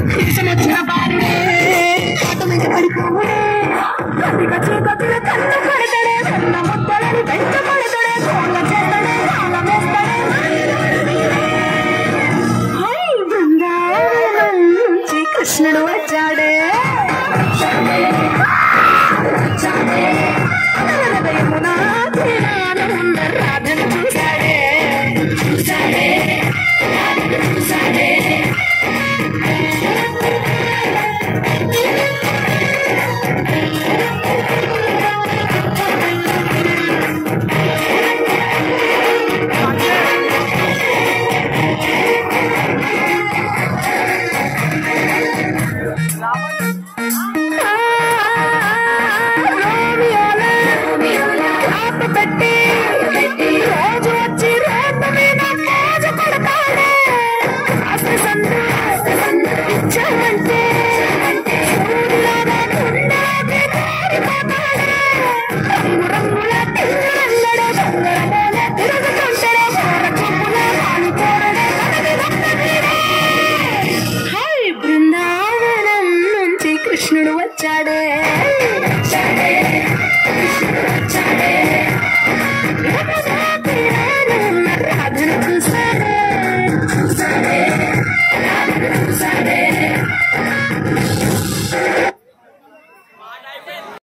వచ్చిన బాలుడే ఆట మీద పడిపోవుడే కత్తిగా చీకటిలో కన్ను కొడతాడే వెన్న ముద్దలని పెంచ కొడతాడే కోళ్ళ చేస్తాడే కాలం వేస్తాడే బృందావనం నుంచి కృష్ణుడు